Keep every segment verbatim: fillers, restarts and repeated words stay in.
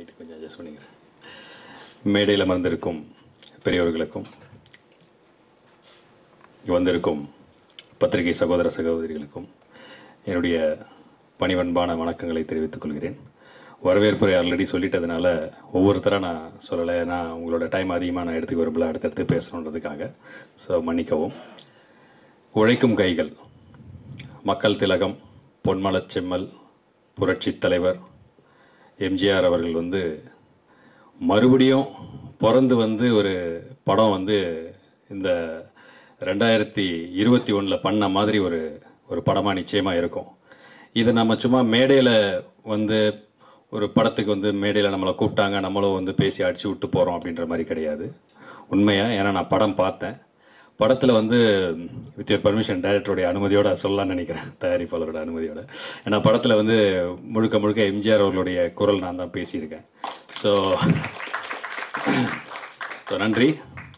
Light கொஞ்சம் adjust பண்ணிக்கிறேன். மேடையில் அமர்ந்திருக்கும் பெரியவர்களுக்கும் இங்கே வந்திருக்கும் பத்திரிகை சகோதர சகோதரிகளுக்கும் என்னுடைய பணிவன்பான வணக்கங்களை தெரிவித்துக் கொள்கிறேன். வரவேற்புரை ஆல்ரெடி சொல்லிட்டதுனால ஒவ்வொருத்தராக நான் சொல்லலை. நான் உங்களோட டைம் அதிகமாக நான் எடுத்துக்க விரும்பல, அடுத்தடுத்து பேசணுன்றதுக்காக. ஸோ மன்னிக்கவும். உழைக்கும் கைகள், மக்கள் திலகம், பொன்மலச் செம்மல், புரட்சித் தலைவர் எம்ஜிஆர் அவர்கள் வந்து மறுபடியும் பிறந்து வந்து ஒரு படம் வந்து இந்த ரெண்டாயிரத்தி இருபத்தி ஒன்றில் பண்ண மாதிரி ஒரு ஒரு படமாக நிச்சயமாக இருக்கும். இதை நம்ம சும்மா மேடையில் வந்து ஒரு படத்துக்கு வந்து மேடையில் நம்மளை கூப்பிட்டாங்க, நம்மளும் வந்து பேசி அடித்து விட்டு போகிறோம் அப்படின்ற மாதிரி கிடையாது. உண்மையாக, ஏன்னா நான் படம் பார்த்தேன். படத்தில் வந்து வித் யுவர் பர்மிஷன் டைரக்டருடைய அனுமதியோடு சொல்லலாம்னு நினைக்கிறேன், தயாரிப்பாளரோட அனுமதியோடு. ஏன்னா படத்தில் வந்து முழுக்க முழுக்க எம்ஜிஆர் அவர்களுடைய குரல் நான் தான் பேசியிருக்கேன். ஸோ ஸோ நன்றி.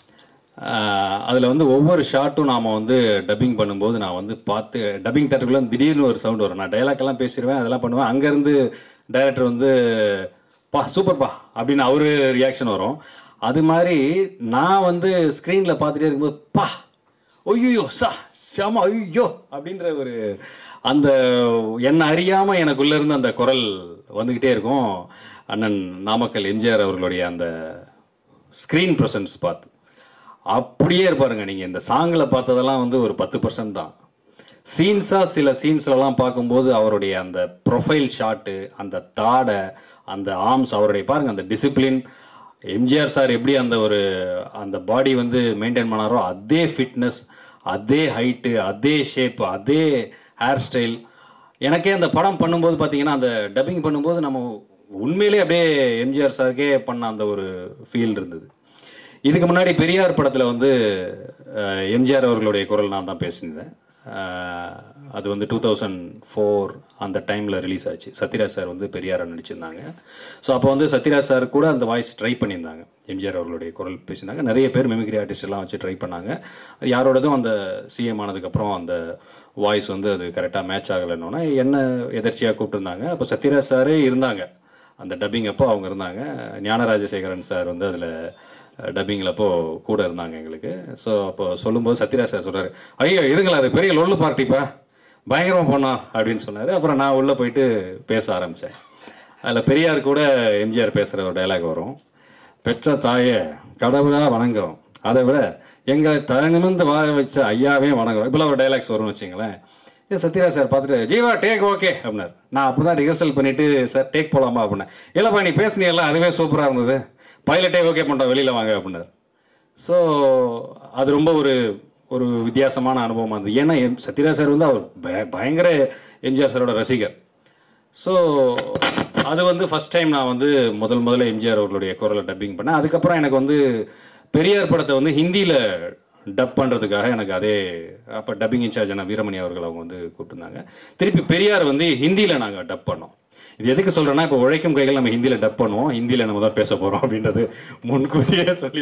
அதில் வந்து ஒவ்வொரு ஷாட்டும் நாம் வந்து டப்பிங் பண்ணும்போது நான் வந்து பார்த்து டப்பிங் தேட்டருக்குள்ளே திடீர்னு ஒரு சவுண்ட் வரும். நான் டைலாக்கெல்லாம் பேசிடுவேன், அதெல்லாம் பண்ணுவேன். அங்கேருந்து டைரக்டர் வந்து பா சூப்பர்ப்பா அப்படின்னு அவரு ரியாக்ஷன் வரும். அது மாதிரி நான் வந்து ஸ்க்ரீனில் பார்த்துட்டே இருக்கும்போது பா ஐயோ சா செம ஐயோ அப்படின்ற ஒரு அந்த என்னை அறியாமல் எனக்குள்ளேருந்து அந்த குரல் வந்துக்கிட்டே இருக்கும். அண்ணன் நாமக்கல் எம்ஜிஆர் அவர்களுடைய அந்த ஸ்க்ரீன் ப்ரெசன்ஸ் பார்த்து அப்படியே இருப்பாருங்க. நீங்கள் இந்த சாங்கில் பார்த்ததெல்லாம் வந்து ஒரு பத்து பர்சன்ட் தான். சீன்ஸாக சில சீன்ஸ்லலாம் பார்க்கும்போது அவருடைய அந்த ப்ரொஃபைல் ஷாட்டு, அந்த தாடை, அந்த ஆர்ம்ஸ், அவருடைய பாருங்கள் அந்த டிசிப்ளின். எம்ஜிஆர் சார் எப்படி அந்த ஒரு அந்த பாடி வந்து மெயின்டைன் பண்ணாரோ அதே ஃபிட்னஸ், அதே ஹைட்டு, அதே ஷேப்பு, அதே ஹேர் ஸ்டைல். எனக்கே அந்த படம் பண்ணும்போது பார்த்தீங்கன்னா, அந்த டப்பிங் பண்ணும்போது நம்ம உண்மையிலே அப்படியே எம்ஜிஆர் சாருக்கே பண்ண அந்த ஒரு ஃபீல் இருந்தது. இதுக்கு முன்னாடி பெரியார் படத்தில் வந்து எம்ஜிஆர் அவர்களுடைய குரல் நான் தான் பேசியிருந்தேன். அது வந்து டூ தௌசண்ட் ஃபோர் அந்த டைமில் ரிலீஸ் ஆச்சு. சத்யராஜ் சார் வந்து பெரியாரை நடிச்சிருந்தாங்க. ஸோ அப்போ வந்து சத்யராஜ் சார் கூட அந்த வாய்ஸ் ட்ரை பண்ணியிருந்தாங்க, எம்ஜிஆர் அவர்களுடைய குரல் பேசியிருந்தாங்க. நிறைய பேர் மிமிக்ரி ஆர்டிஸ்ட் எல்லாம் வச்சு ட்ரை பண்ணாங்க. யாரோடதும் அந்த சிஎம் ஆனதுக்கப்புறம் அந்த வாய்ஸ் வந்து அது கரெக்டாக மேட்ச் ஆகலைன்னொன்னா என்ன எதர்ச்சியாக கூப்பிட்டுருந்தாங்க. அப்போ சத்யராஜ் சாரே இருந்தாங்க அந்த டப்பிங் அப்போ, அவங்க இருந்தாங்க. ஞானராஜசேகரன் சார் வந்து அதில் டப்பிங்கில் அப்போது கூட இருந்தாங்க எங்களுக்கு. ஸோ அப்போ சொல்லும்போது சத்யராஜ் சார் சொல்கிறார், ஐயோ இதுங்களா அது பெரிய லொல்லு பார்ட்டிப்பா, பயங்கரமாக போனோம் அப்படின்னு சொன்னார். அப்புறம் நான் உள்ளே போயிட்டு பேச ஆரம்பித்தேன். அதில் பெரியார் கூட எம்ஜிஆர் பேசுகிற ஒரு டைலாக் வரும். பெற்ற தாயை கடவுளாக வணங்குறோம், அதை விட எங்களை தனிமிந்து வாழ வச்ச ஐயாவே வணங்குறோம், இப்போலாம் ஒரு டைலாக்ஸ் வரும்னு வச்சிங்களேன். ஏ சத்யராஜ் சார் பார்த்துட்டு ஜீவா டேக் ஓகே அப்படின்னார். நான் அப்போ தான் ரிஹர்சல் பண்ணிவிட்டு சார் டேக் போகலாமா அப்படின்னேன். இல்லைப்பா நீ பேசுனீங்கல்லாம் அதுவே சூப்பராக இருந்தது, பைலட்டே ஓகே பண்ணுறோம் வெளியில் வாங்க அப்படின்னார். ஸோ அது ரொம்ப ஒரு ஒரு வித்தியாசமான அனுபவமாக இருந்தது. ஏன்னா எம் சத்யராஜ் சார் வந்து அவர் பய பயங்கர எம்ஜிஆர் சாரோட ரசிகர். ஸோ அது வந்து ஃபஸ்ட் டைம் நான் வந்து முதல் முதல்ல எம்ஜிஆர் அவர்களுடைய குரலை டப்பிங் பண்ணேன். அதுக்கப்புறம் எனக்கு வந்து பெரியார் படத்தை வந்து ஹிந்தியில் டப் பண்ணுறதுக்காக எனக்கு அதே அப்போ டப்பிங் இன்சார்ஜ் ஆனால் வீரமணி அவர்கள் அவங்க வந்து கூப்பிட்டுருந்தாங்க. திருப்பி பெரியார் வந்து ஹிந்தியில் நாங்கள் டப் பண்ணோம். இது எதுக்கு சொல்கிறேன்னா, இப்போ உழைக்கும் கைகள் நம்ம ஹிந்தியில் டப் பண்ணுவோம், ஹிந்தியில் நம்ம தான் பேச போகிறோம் அப்படின்றது முன்கூட்டியே சொல்லி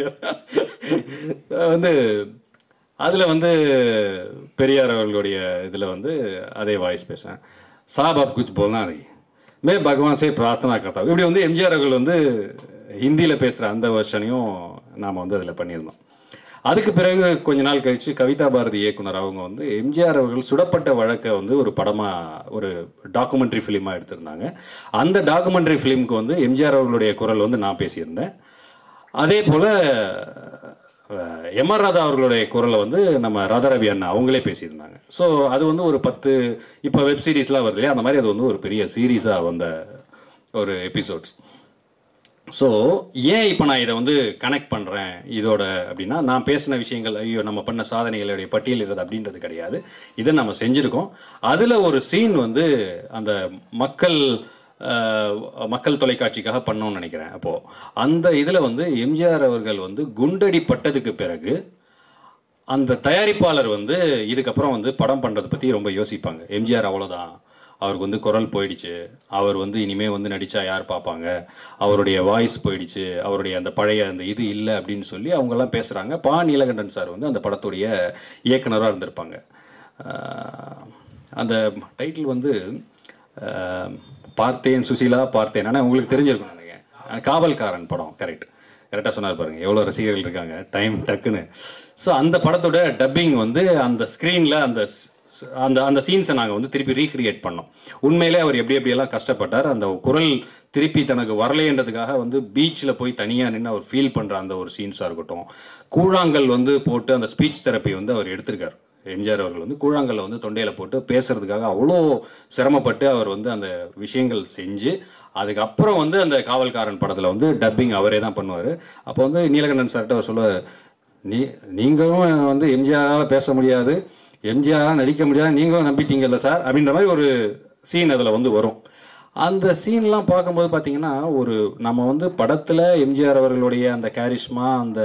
வந்து அதில் வந்து பெரியார் அவர்களுடைய இதில் வந்து அதே வாய்ஸ் பேசுகிறேன். சாப் ஆப் குச் போல்னா அது மே பகவான் சே பிரார்த்தனா கர்த்தா, இப்படி வந்து எம்ஜிஆர் அவர்கள் வந்து ஹிந்தியில் பேசுகிற அந்த வருஷனையும் நாம் வந்து அதில் பண்ணியிருந்தோம். அதுக்கு பிறகு கொஞ்ச நாள் கழித்து கவிதா பாரதி இயக்குனர் அவங்க வந்து எம்ஜிஆர் அவர்கள் சுடப்பட்ட வழக்கை வந்து ஒரு படமாக ஒரு டாக்குமெண்ட்ரி ஃபிலிமாக எடுத்திருந்தாங்க. அந்த டாக்குமெண்ட்ரி ஃபிலிமுக்கு வந்து எம்ஜிஆர் அவர்களுடைய குரல் வந்து நான் பேசியிருந்தேன். அதே போல் எம் ஆர் ராதா அவர்களுடைய குரலை வந்து நம்ம ராதாரவி அண்ணா அவங்களே பேசியிருந்தாங்க. ஸோ அது வந்து ஒரு பத்து இப்போ வெப் சீரிஸ்லாம் வருது இல்லையா, அந்த மாதிரி அது வந்து ஒரு பெரிய சீரீஸாக வந்த ஒரு எபிசோட்ஸ். ஸோ ஏன் இப்போ நான் இதை வந்து கனெக்ட் பண்ணுறேன் இதோட அப்படின்னா, நான் பேசின விஷயங்கள் ஐயோ நம்ம பண்ண சாதனைகளுடைய பட்டியலிடுறது அப்படின்றது கிடையாது. இதை நம்ம செஞ்சுருக்கோம். அதில் ஒரு சீன் வந்து அந்த மக்கள் மக்கள் தொலைக்காட்சிக்காக பண்ணோன்னு நினைக்கிறேன். அப்போது அந்த இதில் வந்து எம்ஜிஆர் அவர்கள் வந்து குண்டடி பட்டதுக்கு பிறகு அந்த தயாரிப்பாளர் வந்து இதுக்கப்புறம் வந்து படம் பண்ணுறதை பற்றி ரொம்ப யோசிப்பாங்க. எம்ஜிஆர் அவ்வளோதான், அவருக்கு வந்து குரல் போயிடுச்சு, அவர் வந்து இனிமேல் வந்து நடித்தா யார் பார்ப்பாங்க, அவருடைய வாய்ஸ் போயிடுச்சு, அவருடைய அந்த பழைய அந்த இது இல்லை அப்படின்னு சொல்லி அவங்கெல்லாம் பேசுகிறாங்க. பா நீலகண்டன் சார் வந்து அந்த படத்துடைய இயக்குனராக இருந்திருப்பாங்க. அந்த டைட்டில் வந்து பார்த்தேன் சுசீலா பார்த்தேன், ஆனால் உங்களுக்கு தெரிஞ்சிருக்கும் நினைக்கிறேன். காவல்காரன் படம், கரெக்ட் கரெக்டாக சொன்னார் பாருங்கள், எவ்வளோ ரசிகர்கள் இருக்காங்க, டைம் டக்குன்னு. ஸோ அந்த படத்தோட டப்பிங் வந்து அந்த ஸ்க்ரீனில் அந்த அந்த அந்த சீன்ஸை நாங்கள் வந்து திருப்பி ரீக்ரியேட் பண்ணோம். உண்மையிலே அவர் எப்படி எப்படியெல்லாம் கஷ்டப்பட்டார், அந்த குரல் திருப்பி தனக்கு வரலைன்றதுக்காக வந்து பீச்சில் போய் தனியாக நின்று அவர் ஃபீல் பண்ணுற அந்த ஒரு சீன்ஸாக இருக்கட்டும், கூழாங்கல் வந்து போட்டு அந்த ஸ்பீச் தெரப்பி வந்து அவர் எடுத்திருக்கார். எம்ஜிஆர் அவர்கள் வந்து கூழாங்கல்ல வந்து தொண்டையில் போட்டு பேசுறதுக்காக அவ்வளோ சிரமப்பட்டு அவர் வந்து அந்த விஷயங்கள் செஞ்சு அதுக்கப்புறம் வந்து அந்த காவல்காரன் படத்தில் வந்து டப்பிங் அவரே தான் பண்ணுவார். அப்போ வந்து நீலகண்டன் சார்கிட்ட அவர் சொல்லுவார், நீ நீங்களும் வந்து எம்ஜிஆரால் பேச முடியாது, எம்ஜிஆரால் நடிக்க முடியாது, நீங்களும் நம்பிட்டீங்கல்ல சார் அப்படின்ற மாதிரி ஒரு சீன் அதில் வந்து வரும். அந்த சீன்லாம் பார்க்கும்போது பார்த்தீங்கன்னா ஒரு நம்ம வந்து படத்தில் எம்ஜிஆர் அவர்களுடைய அந்த கேரிஷ்மா, அந்த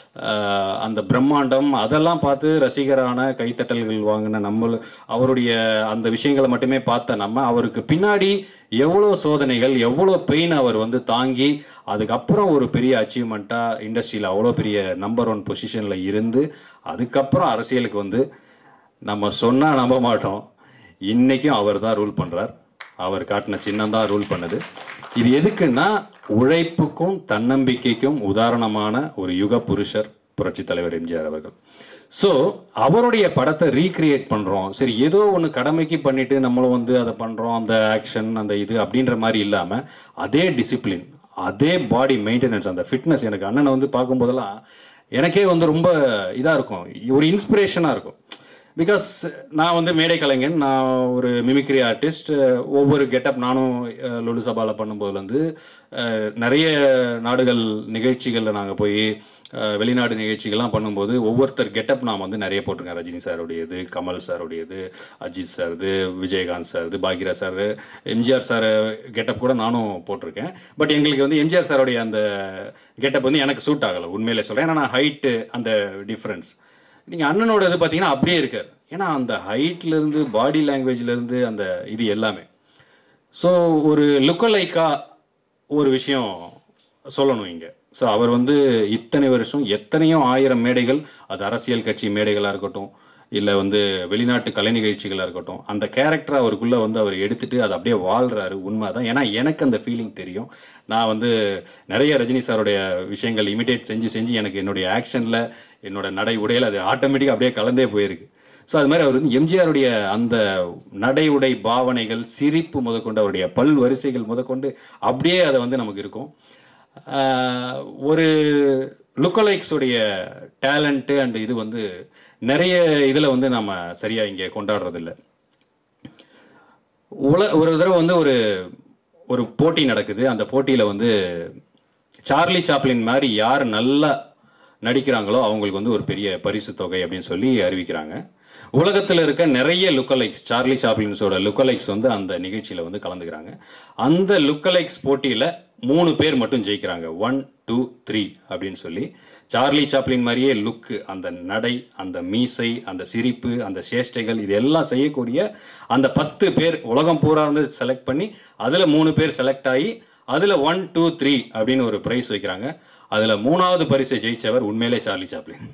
அந்த பிரம்மாண்டம் அதெல்லாம் பார்த்து ரசிகரான கைத்தட்டல்கள் வாங்கின நம்ம அவருடைய அந்த விஷயங்களை மட்டுமே பார்த்த நம்ம அவருக்கு பின்னாடி எவ்வளோ சோதனைகள், எவ்வளோ பெயின் அவர் வந்து தாங்கி அதுக்கப்புறம் ஒரு பெரிய அச்சீவ்மெண்ட்டாக இண்டஸ்ட்ரியில் அவ்வளோ பெரிய நம்பர் ஒன் பொசிஷனில் இருந்து அதுக்கப்புறம் அரசியலுக்கு வந்து நம்ம சொன்னால் நம்ப மாட்டோம், இன்றைக்கும் அவர் தான் ரூல் பண்ணுறார். அவர் காட்டின சின்னம் தான் ரூல் பண்ணுது. இது எதுக்குன்னா உழைப்புக்கும் தன்னம்பிக்கைக்கும் உதாரணமான ஒரு யுக புருஷர் புரட்சி தலைவர் எம்ஜிஆர் அவர்கள். ஸோ அவருடைய படத்தை ரீக்ரியேட் பண்ணுறோம், சரி ஏதோ ஒன்று கடமைக்கு பண்ணிட்டு நம்மளும் வந்து அதை பண்ணுறோம், அந்த ஆக்ஷன் அந்த இது அப்படின்ற மாதிரி இல்லாமல் அதே டிசிப்ளின், அதே பாடி மெயின்டெனன்ஸ், அந்த ஃபிட்னஸ். எனக்கு அண்ணனை வந்து பார்க்கும்போதெல்லாம் எனக்கே வந்து ரொம்ப இதாக இருக்கும், ஒரு இன்ஸ்பிரேஷனாக இருக்கும். பிகாஸ் நான் வந்து மேடை கலைஞன், நான் ஒரு மிமிக்ரி ஆர்டிஸ்ட். ஒவ்வொரு கெட்டப் நானும் லொலு சபாவில் பண்ணும்போதுலேருந்து நிறைய நாடுகள் நிகழ்ச்சிகளில் நாங்கள் போய் வெளிநாடு நிகழ்ச்சிகள்லாம் பண்ணும்போது ஒவ்வொருத்தர் கெட்டப் நான் வந்து நிறைய போட்டிருக்கேன். ரஜினி சாருடையது, கமல் சாருடையது, அஜித் சார்து, விஜயகாந்த் சார்து, Bhagyaraj sir, MGR sir getup கூட நானும் போட்டிருக்கேன். பட் எங்களுக்கு வந்து எம்ஜிஆர் சாருடைய அந்த கெட்டப் வந்து எனக்கு சூட் ஆகலை, உண்மையிலே சொல்கிறேன். ஏன்னா நான் ஹைட்டு அந்த டிஃப்ரென்ஸ். நீங்கள் அண்ணனோட இது பார்த்தீங்கன்னா அப்படியே இருக்கார். ஏன்னா அந்த ஹைட்லேருந்து பாடி லாங்குவேஜ்லேருந்து அந்த இது எல்லாமே. ஸோ ஒரு லுக்கலைக்கா ஒரு விஷயம் சொல்லணும் இங்கே. ஸோ அவர் வந்து இத்தனை வருஷம் எத்தனையோ ஆயிரம் மேடைகள், அது அரசியல் கட்சி மேடைகளாக இருக்கட்டும், இல்லை வந்து வெளிநாட்டு கலை நிகழ்ச்சிகளாக இருக்கட்டும், அந்த கேரக்டரை அவருக்குள்ளே வந்து அவர் எடுத்துகிட்டு அதை அப்படியே வாழ்கிறாரு. உண்மை தான். ஏன்னா எனக்கு அந்த ஃபீலிங் தெரியும். நான் வந்து நிறைய ரஜினி சாருடைய விஷயங்கள் இமிடேட் செஞ்சு செஞ்சு எனக்கு என்னுடைய ஆக்ஷனில், என்னோட நடை உடையில் அது ஆட்டோமேட்டிக்காக அப்படியே கலந்தே போயிருக்கு. ஸோ அது மாதிரி அவர் வந்து எம்ஜிஆருடைய அந்த நடை உடை பாவனைகள், சிரிப்பு முதற்கொண்டு, அவருடைய பல் வரிசைகள் முதற்கொண்டு அப்படியே அதை வந்து நமக்கு இருக்கும். ஒரு லுக்கலைக்ஸுடைய டேலண்ட்டு அண்ட் இது வந்து நிறைய இதில் வந்து நம்ம சரியாக இங்கே கொண்டாடுறதில்ல. உல ஒரு தடவை வந்து ஒரு ஒரு போட்டி நடக்குது. அந்த போட்டியில் வந்து சார்லி சாப்ளின் மாதிரி யார் நல்லா நடிக்கிறாங்களோ அவங்களுக்கு வந்து ஒரு பெரிய பரிசு தொகை அப்படின்னு சொல்லி அறிவிக்கிறாங்க. உலகத்தில் இருக்க நிறைய லுக்கலைக்ஸ், சார்லி சாப்ளின்ஸோட லுக்கலைக்ஸ் வந்து அந்த நிகழ்ச்சியில் வந்து கலந்துக்கிறாங்க. அந்த லுக்கலைக்ஸ் போட்டியில் மூணு பேர் மட்டும் ஜெயிக்கிறாங்க. ஒன் டூ த்ரீ அப்படின்னு சொல்லி சார்லி சாப்ளின் மாதிரியே லுக்கு, அந்த நடை, அந்த மீசை, அந்த சிரிப்பு, அந்த சேஷ்டைகள், இது எல்லாம் செய்யக்கூடிய அந்த பத்து பேர் உலகம் பூரா வந்து செலக்ட் பண்ணி அதில் மூணு பேர் செலக்ட் ஆகி அதில் ஒன் டூ த்ரீ அப்படின்னு ஒரு ப்ரைஸ் வைக்கிறாங்க. அதில் மூணாவது பரிசை ஜெயிச்சவர் உண்மையிலே சார்லி சாப்ளின்.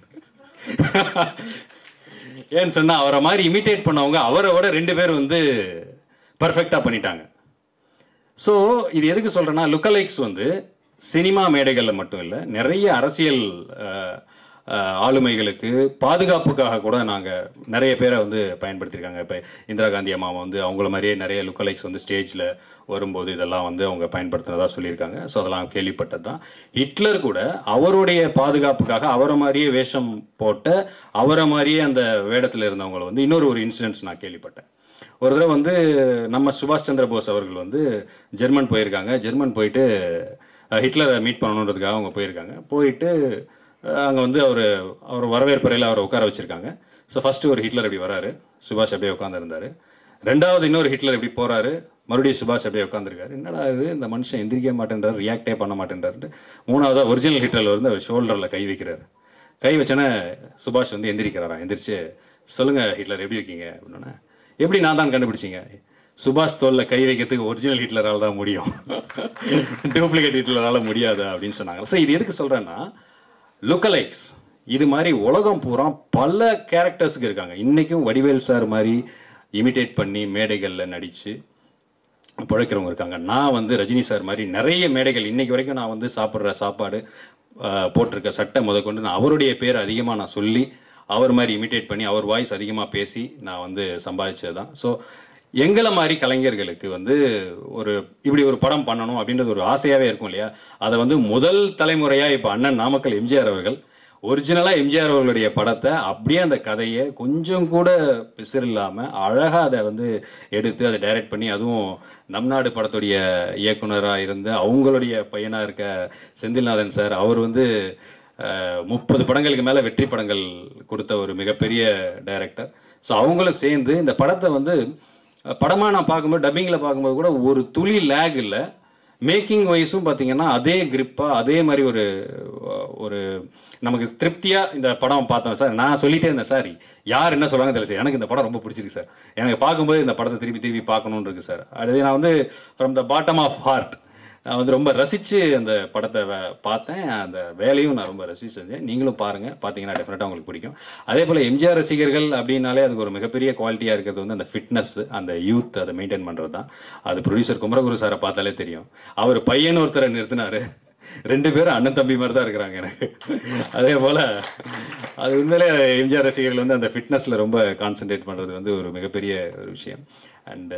ஏன்னு சொன்னால் அவரை மாதிரி இமிட்டேட் பண்ணவங்க அவரை விட ரெண்டு பேர் வந்து பர்ஃபெக்டாக பண்ணிட்டாங்க. ஸோ இது எதுக்கு சொல்கிறேன்னா, லுக்கலைக்ஸ் வந்து சினிமா மேடைகளில் மட்டும் இல்லை, நிறைய அரசியல் ஆளுமைகளுக்கு பாதுகாப்புக்காக கூட நாங்கள் நிறைய பேரை வந்து பயன்படுத்தியிருக்காங்க. இப்போ இந்திரா காந்தி அம்மா வந்து அவங்கள மாதிரியே நிறைய லுக்கலைக்ஸ் வந்து ஸ்டேஜில் வரும்போது இதெல்லாம் வந்து அவங்க பயன்படுத்தினதாக சொல்லியிருக்காங்க. ஸோ அதெல்லாம் கேள்விப்பட்டது தான். ஹிட்லர் கூட அவருடைய பாதுகாப்புக்காக அவரை மாதிரியே வேஷம் போட்ட, அவரை மாதிரியே அந்த வேடத்தில் இருந்தவங்களை வந்து இன்னொரு ஒரு இன்சிடென்ட்ஸ் நான் கேள்விப்பட்டேன். ஒரு தடவை வந்து நம்ம சுபாஷ் சந்திர போஸ் அவர்கள் வந்து ஜெர்மன் போயிருக்காங்க. ஜெர்மன் போயிட்டு ஹிட்லரை மீட் பண்ணணுன்றதுக்காக அவங்க போயிருக்காங்க. போயிட்டு அங்கே வந்து அவர் அவர் வரவேற்பறையில் அவரை உட்கார வச்சுருக்காங்க. ஸோ ஃபஸ்ட்டு ஒரு ஹிட்லர் எப்படி வராரு, சுபாஷ் அப்படியே உட்காந்துருந்தார். ரெண்டாவது இன்னொரு ஹிட்லர் எப்படி போகிறாரு, மறுபடியும் சுபாஷ் அப்படியே உட்காந்துருக்காரு. என்னடா இது, இந்த மனுஷன் எந்திரிக்க மாட்டேன்றார், ரியாக்டே பண்ண மாட்டேன்றாரு. மூணாவதாக ஒரிஜினல் ஹிட்லர் வந்து அவர் ஷோல்டரில் கை வைக்கிறார். கை வச்சோன்னே சுபாஷ் வந்து எந்திரிக்கிறாரா, எந்திரிச்சு சொல்லுங்கள் ஹிட்லர் எப்படி இருக்கீங்க அப்படின்னா, எப்படி நான் தான் கண்டுபிடிச்சிங்க, சுபாஷ் தோல்ல கை வைக்கிறதுக்கு ஒரிஜினல் ஹிட்லரால் தான் முடியும், டூப்ளிகேட் ஹிட்லரால் முடியாது அப்படின்னு சொன்னாங்க. ஸோ இது எதுக்கு சொல்கிறேன்னா, லுக்கலைக்ஸ் இது மாதிரி உலகம் பூரா பல கேரக்டர்ஸுக்கு இருக்காங்க. இன்றைக்கும் வடிவேல் சார் மாதிரி இமிட்டேட் பண்ணி மேடைகளில் நடித்து பிழைக்கிறவங்க இருக்காங்க. நான் வந்து ரஜினி சார் மாதிரி நிறைய மேடைகள் இன்றைக்கி வரைக்கும் நான் வந்து சாப்பிட்ற சாப்பாடு போட்டிருக்க சட்டை முதற்கொண்டு நான் அவருடைய பேர் அதிகமாக நான் சொல்லி அவர் மாதிரி இமிட்டேட் பண்ணி அவர் வாய்ஸ் அதிகமாக பேசி நான் வந்து சம்பாதிச்சது தான். ஸோ எங்களை மாதிரி கலைஞர்களுக்கு வந்து ஒரு இப்படி ஒரு படம் பண்ணணும் அப்படின்றது ஒரு ஆசையாகவே இருக்கும் இல்லையா. அதை வந்து முதல் தலைமுறையாக இப்போ அண்ணன் நாமக்கல் எம்ஜிஆர் அவர்கள் ஒரிஜினலாக எம்ஜிஆர் அவர்களுடைய படத்தை அப்படியே அந்த கதையை கொஞ்சம் கூட பிசிறு இல்லாமல் அழகாக அதை வந்து எடுத்து அதை டைரக்ட் பண்ணி, அதுவும் நம் நாடு படத்துடைய இயக்குனராக இருந்து அவங்களுடைய பையனாக இருக்க செந்தில்நாதன் சார், அவர் வந்து முப்பது படங்களுக்கு மேலே வெற்றி படங்கள் கொடுத்த ஒரு மிகப்பெரிய டைரக்டர். ஸோ அவங்களும் சேர்ந்து இந்த படத்தை வந்து படமாக நான் பார்க்கும்போது டப்பிங்கில் பார்க்கும்போது கூட ஒரு துளி லேக் இல்லை. மேக்கிங் வைஸும் பார்த்தீங்கன்னா அதே கிரிப்பாக அதே மாதிரி ஒரு ஒரு நமக்கு திருப்தியாக இந்த படம் பார்த்தோம் சார். நான் சொல்லிட்டே இருந்தேன் சார், யார் என்ன சொல்லுவாங்க தெரியல சார், எனக்கு இந்த படம் ரொம்ப பிடிச்சிருக்கு சார், எனக்கு பார்க்கும்போது இந்த படத்தை திருப்பி திருப்பி பார்க்கணுன்னு இருக்குது சார். அது நான் வந்து from the bottom of heart நான் வந்து ரொம்ப ரசித்து அந்த படத்தை பார்த்தேன். அந்த வேலையும் நான் ரொம்ப ரசித்து செஞ்சேன். நீங்களும் பாருங்கள், பார்த்தீங்கன்னா டெஃபினட்டாக உங்களுக்கு பிடிக்கும். அதே போல் எம்ஜிஆர் ரசிகர்கள் அப்படின்னாலே அதுக்கு ஒரு மிகப்பெரிய குவாலிட்டியாக இருக்கிறது வந்து அந்த ஃபிட்னஸ், அந்த யூத், அதை மெயின்டைன் பண்ணுறது தான். அது ப்ரொடியூசர் குமரகுரு சாரை பார்த்தாலே தெரியும். அவர் பையன் ஒருத்தரை நிறுத்தினார், ரெண்டு பேரும் அண்ணன் தம்பி மாதிரி தான் இருக்கிறாங்க எனக்கு. அதே போல் அது உண்மையிலே எம்ஜிஆர் ரசிகர்கள் வந்து அந்த ஃபிட்னஸில் ரொம்ப கான்சன்ட்ரேட் பண்ணுறது வந்து ஒரு மிகப்பெரிய ஒரு விஷயம். அண்டு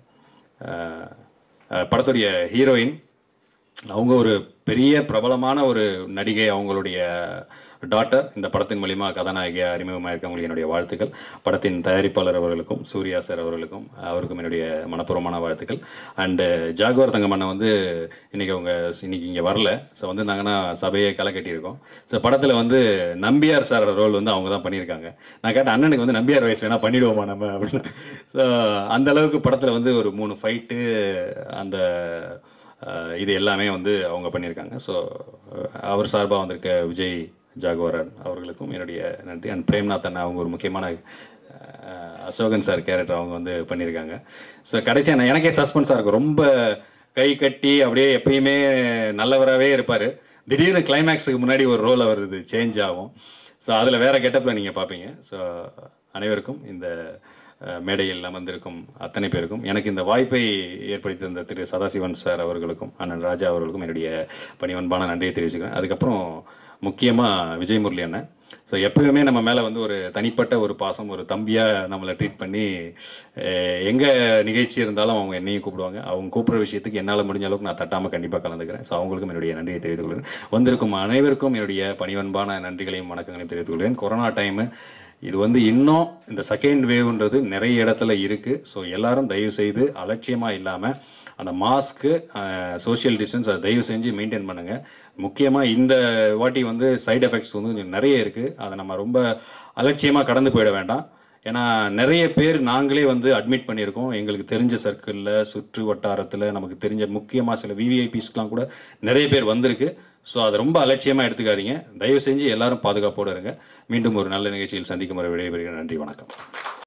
படத்துடைய ஹீரோயின் அவங்க ஒரு பெரிய பிரபலமான ஒரு நடிகை, அவங்களுடைய டாட்டர் இந்த படத்தின் மூலிமா கதாநாயகியாக அறிமுகமாக இருக்கவங்களுக்கு என்னுடைய வாழ்த்துக்கள். படத்தின் தயாரிப்பாளர் அவர்களுக்கும் சூர்யா சார் அவர்களுக்கும் அவருக்கும் என்னுடைய மனப்பூர்வமான வாழ்த்துக்கள். அண்டு ஜாகுவார் தங்கமண்ணை வந்து இன்றைக்கி அவங்க இன்றைக்கி இங்கே வரல. ஸோ வந்து நாங்கன்னா சபையை களை கட்டியிருக்கோம். ஸோ படத்தில் வந்து நம்பியார் சார் ரோல் வந்து அவங்க தான் பண்ணியிருக்காங்க. நான் கேட்டேன், அண்ணனுக்கு வந்து நம்பியார் வயசு வேணால் பண்ணிவிடுவோமா நம்ம அப்படின்னு. ஸோ அந்தளவுக்கு படத்தில் வந்து ஒரு மூணு ஃபைட்டு அந்த இது எல்லாமே வந்து அவங்க பண்ணியிருக்காங்க. ஸோ அவர் சார்பாக வந்திருக்க விஜய் ஜாகுவாரன் அவர்களுக்கும் என்னுடைய நன்றி. அண்ட் பிரேம்நாதன் அவங்க ஒரு முக்கியமான அசோகன் சார் கேரக்டர் அவங்க வந்து பண்ணியிருக்காங்க. ஸோ கடைசியாக நான் எனக்கே சஸ்பென்ஸாக இருக்கும். ரொம்ப கை கட்டி அப்படியே எப்பயுமே நல்லவராகவே இருப்பார். திடீர்னு கிளைமேக்ஸுக்கு முன்னாடி ஒரு ரோல் அவர் இது சேஞ்ச் ஆகும். ஸோ அதில் வேறு கெட்டப்பில் நீங்கள் பார்ப்பீங்க. ஸோ அனைவருக்கும் இந்த மேடையில் அமர்ந்திருக்கும் அத்தனை பேருக்கும் எனக்கு இந்த வாய்ப்பை ஏற்படுத்தி தந்த திரு சதாசிவன் சார் அவர்களுக்கும் அண்ணன் ராஜா அவர்களுக்கும் என்னுடைய பணிவன்பான நன்றியை தெரிவிச்சுக்கிறேன். அதுக்கப்புறம் முக்கியமாக விஜய் முரளி அண்ணன். ஸோ எப்போயுமே நம்ம மேலே வந்து ஒரு தனிப்பட்ட ஒரு பாசம், ஒரு தம்பியாக நம்மளை ட்ரீட் பண்ணி எங்கே நிகழ்ச்சி இருந்தாலும் அவங்க என்னையும் கூப்பிடுவாங்க. அவங்க கூப்பிட்ற விஷயத்துக்கு என்னால் முடிஞ்ச அளவுக்கு நான் தட்டாமல் கண்டிப்பாக கலந்துக்கிறேன். ஸோ அவங்களுக்கும் என்னுடைய நன்றியை தெரிவித்துக் கொள்கிறேன். வந்திருக்கும் அனைவருக்கும் என்னுடைய பணிவன்பான நன்றிகளையும் வணக்கங்களையும் தெரிவித்துக் கொள்கிறேன். கொரோனா டைமு இது வந்து இன்னும் இந்த செகண்ட் வேவ்ன்றது நிறைய இடத்துல இருக்குது. ஸோ எல்லோரும் தயவு செய்து அலட்சியமாக இல்லாமல் அந்த மாஸ்க்கு, சோஷியல் டிஸ்டன்ஸ் அதை தயவு செஞ்சு மெயின்டைன் பண்ணுங்கள். முக்கியமாக இந்த வாட்டி வந்து சைடு எஃபெக்ட்ஸ் வந்து நிறைய இருக்குது. அதை நம்ம ரொம்ப அலட்சியமாக கடந்து போயிட வேண்டாம். ஏன்னா நிறைய பேர் நாங்களே வந்து அட்மிட் பண்ணியிருக்கோம். எங்களுக்கு தெரிஞ்ச சர்க்கிளில், சுற்று வட்டாரத்தில் நமக்கு தெரிஞ்ச முக்கியமாக சில விவிஐபிஸ்க்கெலாம் கூட நிறைய பேர் வந்திருக்கு. ஸோ அதை ரொம்ப அலட்சியமாக எடுத்துக்காதீங்க. தயவு செஞ்சு எல்லாரும் பாதுகாப்போடு இருங்க. மீண்டும் ஒரு நல்ல நிகழ்ச்சியில் சந்திக்கும் வரை விடைபெறுகிறேன். நன்றி, வணக்கம்.